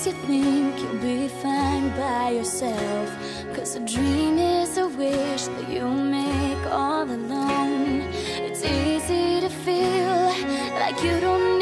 you think you'll be fine by yourself, 'cause a dream is a wish that you make all alone. It's easy to feel like you don't